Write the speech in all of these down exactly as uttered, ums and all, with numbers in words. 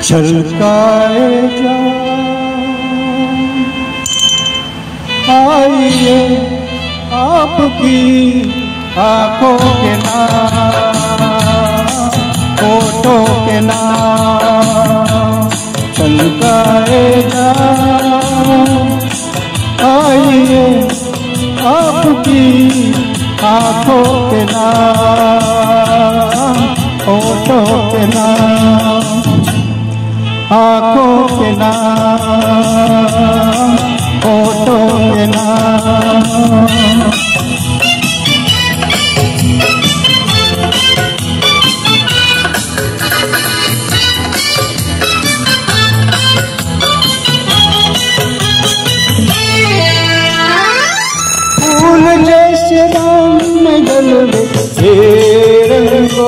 छलकाए जा आइए आपकी आंखों के नाम होठों के नाम छलकाए जा आइए आपकी आंखों के नाम होठों के नाम आंखों के नाम होठों के नाम। फूल जैसे राम में गलबे रंगो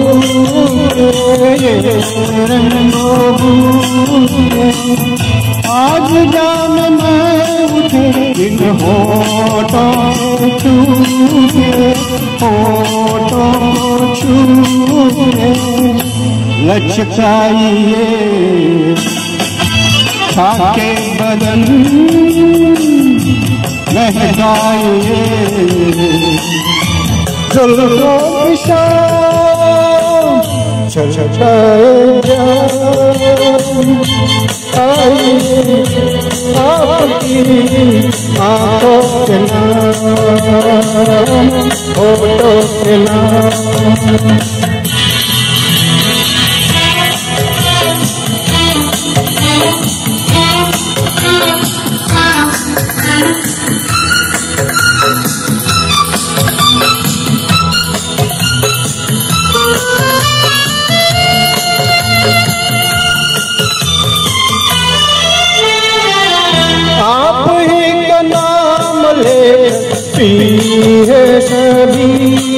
बूरे रंगो बूरे आज जान मैं उठे इन होठों छूए होठों छूए लचकाइए खाके बदन महकाइए जुल्फों की शाम छलकाए जा आइए आपकी आंखों के नाम होठों के नाम। पी है सभी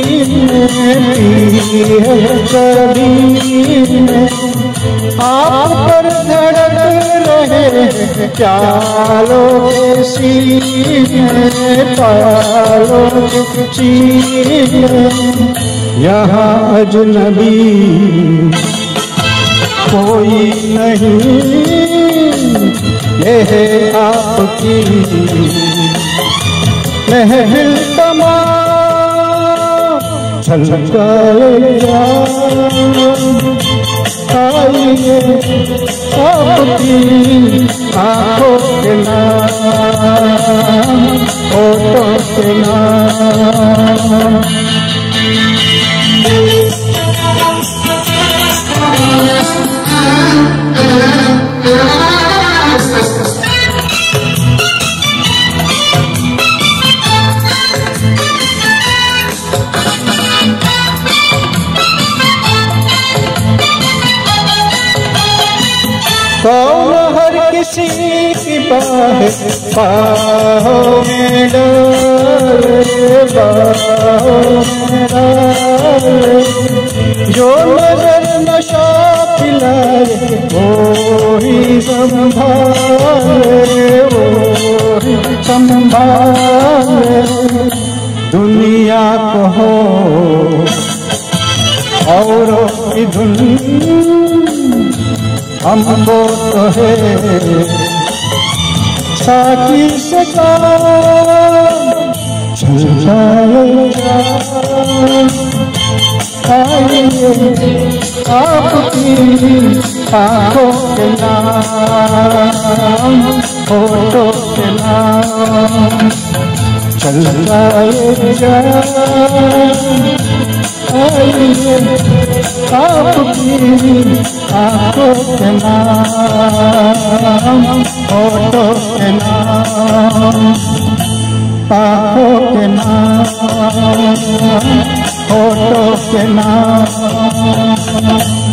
पी है सभी आप पर धड़क रहे प्यालों के सीने पालों के सीने यहाँ अजनबी कोई नहीं ये है आपकी महल तमाम छलकाए जा आइए आपकी आंखों के नाम होठों के नाम। कौन हर किसी की बाहें बाहों में डाले बाहों में डाले जो नजर नशा पिलाए वो ही संभाले वो ही संभाले दुनिया को हो औरों की धुन हमको तो है साकी से छलकाए जा आइए आपकी आंखों के नाम होठों के नाम छलकाए जा आइए आपकी आंखों के नाम होठों के नाम आंखों के नाम होठों के नाम।